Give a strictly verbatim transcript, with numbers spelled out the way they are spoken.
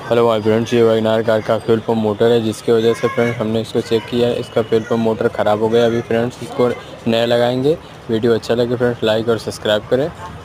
Hello my friends, ये WagonR car का fuel pump motor है, जिसकी वजह से फ्रेंड्स हमने इसको चेक किया है। इसका फ्यूल पंप मोटर ख़राब हो गया। अभी फ्रेंड्स इसको नया लगाएंगे। वीडियो अच्छा लगे फ्रेंड्स लाइक और सब्सक्राइब करें।